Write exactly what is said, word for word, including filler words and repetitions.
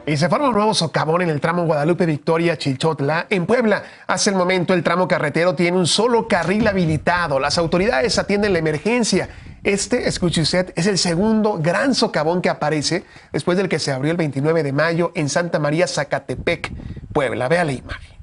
Y se forma un nuevo socavón en el tramo Guadalupe-Victoria-Chilchotla. En Puebla, hace el momento el tramo carretero tiene un solo carril habilitado. Las autoridades atienden la emergencia. Este, escuche usted, es el segundo gran socavón que aparece después del que se abrió el veintinueve de mayo en Santa María, Zacatepec, Puebla. Vea la imagen.